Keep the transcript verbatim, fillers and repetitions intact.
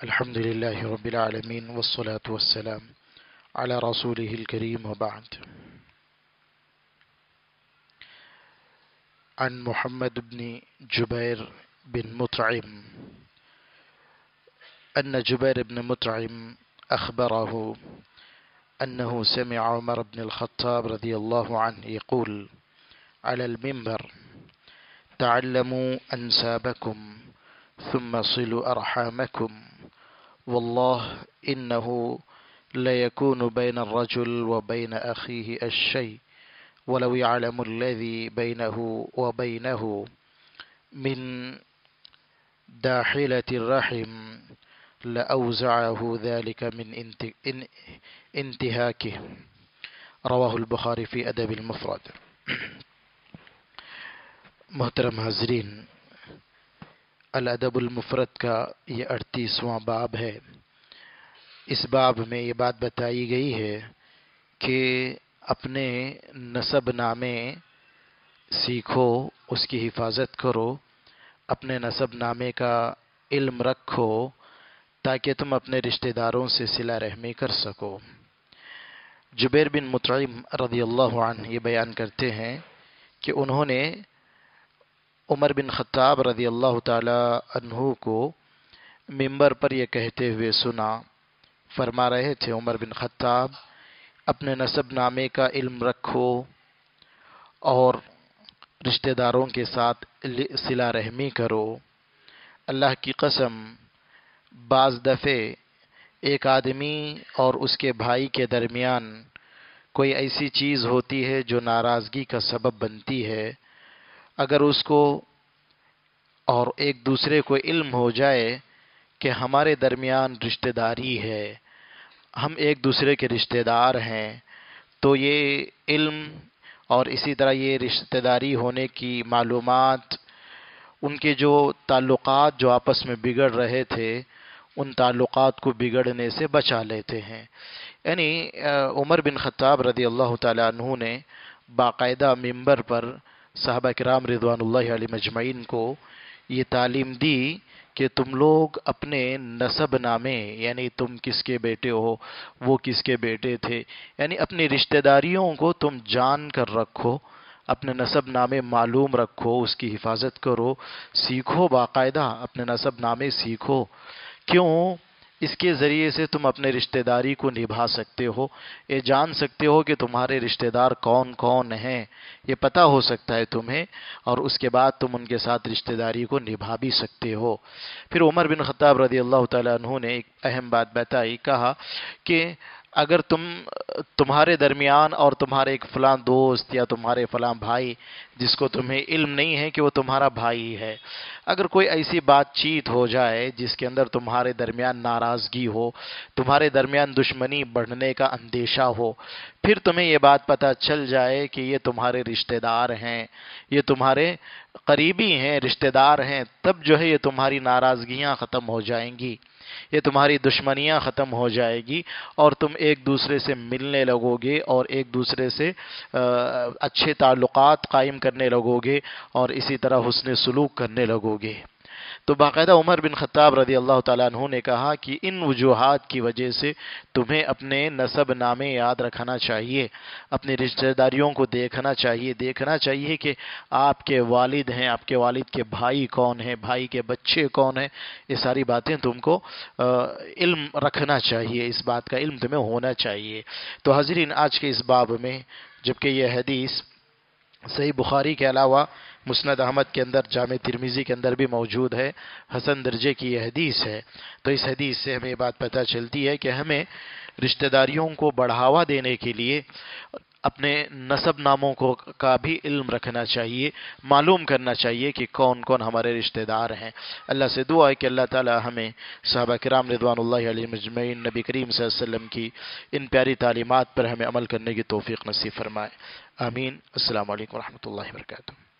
الحمد لله رب العالمين والصلاة والسلام على رسوله الكريم وبعد. عن محمد بن جبير بن مطعم أن جبير بن مطعم أخبره أنه سمع عمر بن الخطاب رضي الله عنه يقول على المنبر: تعلموا أنسابكم ثم صلوا أرحامكم، والله إنه ليكون بين الرجل وبين أخيه الشيء، ولو يعلم الذي بينه وبينه من داحلة الرحم لأوزعه ذلك من انتهاكه. رواه البخاری فی ادب المفرد. محترم حاضرین، الادب المفرد کا یہ اڑتیسواں باب ہے. اس باب میں یہ بات بتائی گئی ہے کہ اپنے نسب نامے سیکھو، اس کی حفاظت کرو، اپنے نسب نامے کا علم رکھو تاکہ تم اپنے رشتہ داروں سے صلہ رحمی کر سکو. جبیر بن مطعم رضی اللہ عنہ یہ بیان کرتے ہیں کہ انہوں نے عمر بن خطاب رضی اللہ تعالی عنہ کو منبر پر یہ کہتے ہوئے سنا. فرما رہے تھے عمر بن خطاب، اپنے نسب نامے کا علم رکھو اور رشتہ داروں کے ساتھ صلہ رحمی کرو. اللہ کی قسم، بعض دفعے ایک آدمی اور اس کے بھائی کے درمیان کوئی ایسی چیز ہوتی ہے جو ناراضگی کا سبب بنتی ہے. اگر اس کو اور ایک دوسرے کو علم ہو جائے کہ ہمارے درمیان رشتہ داری ہے، ہم ایک دوسرے کے رشتہ دار ہیں، تو یہ علم اور اسی طرح یہ رشتہ داری ہونے کی معلومات، ان کے جو تعلقات جو آپس میں بگڑ رہے تھے ان تعلقات کو بگڑنے سے بچا لیتے ہیں. یعنی عمر بن خطاب رضی اللہ تعالی عنہ نے باقاعدہ منبر پر صحابہ کرام رضوان اللہ علیہ مجمعین کو یہ تعلیم دی کہ تم لوگ اپنے نسب نامے، یعنی تم کس کے بیٹے ہو، وہ کس کے بیٹے تھے، یعنی اپنی رشتہ داریوں کو تم جان کر رکھو، اپنے نسب نامے معلوم رکھو، اس کی حفاظت کرو، سیکھو، باقاعدہ اپنے نسب نامے سیکھو. کیوں؟ اس کے ذریعے سے تم اپنے رشتہ داری کو نبھا سکتے ہو، یہ جان سکتے ہو کہ تمہارے رشتہ دار کون کون ہیں، یہ پتہ ہو سکتا ہے تمہیں، اور اس کے بعد تم ان کے ساتھ رشتہ داری کو نبھا بھی سکتے ہو. پھر عمر بن خطاب رضی اللہ تعالیٰ عنہ نے ایک اہم بات بتائی، کہا کہ اگر تم تمہارے درمیان اور تمہارے ایک فلاں دوست یا تمہارے فلاں بھائی جس کو تمہیں علم نہیں ہے کہ وہ تمہارا بھائی ہے، اگر کوئی ایسی بات چیت ہو جائے جس کے اندر تمہارے درمیان ناراضگی ہو، تمہارے درمیان دشمنی بڑھنے کا اندیشہ ہو، پھر تمہیں یہ بات پتہ چل جائے کہ یہ تمہارے رشتہ دار ہیں، یہ تمہارے قریبی ہیں، رشتہ دار ہیں، تب جو ہے یہ تمہاری ناراضگیاں ختم ہو جائیں گی، یہ تمہاری دشمنیاں ختم ہو جائے گی، اور تم ایک دوسرے سے ملنے لگو گے اور ایک دوسرے سے اچھے تعلقات قائم کرنے لگو گے اور اسی طرح حسن سلوک کرنے لگو گے. تو باقاعدہ عمر بن خطاب رضی اللہ تعالیٰ عنہ نے کہا کہ ان وجوہات کی وجہ سے تمہیں اپنے نسب نامے یاد رکھنا چاہیے، اپنی رشتہ داریوں کو دیکھنا چاہیے، دیکھنا چاہیے کہ آپ کے والد ہیں، آپ کے والد کے بھائی کون ہیں، بھائی کے بچے کون ہیں، یہ ساری باتیں تم کو علم رکھنا چاہیے، اس بات کا علم تمہیں ہونا چاہیے. تو حاضرین، آج کے اس باب میں جبکہ یہ حدیث صحیح بخاری کے علاوہ مسند احمد کے اندر، جامع ترمذی کے اندر بھی موجود ہے، حسن درجے کی یہ حدیث ہے، تو اس حدیث سے ہمیں یہ بات پتہ چلتی ہے کہ ہمیں رشتہ داریوں کو بڑھاوا دینے کے لیے اپنے نسب ناموں کو کا بھی علم رکھنا چاہیے، معلوم کرنا چاہیے کہ کون کون ہمارے رشتہ دار ہیں. اللہ سے دعا ہے کہ اللہ تعالی ہمیں صحابہ کرام رضوان اللہ علیہ مجمعین، نبی کریم صلی اللہ علیہ وسلم کی ان پیاری تعلیمات پر ہمیں عمل کرنے کی توفیق نصیب فرمائے. آمین. السلام علیکم ورحمۃ اللہ وبرکاتہ.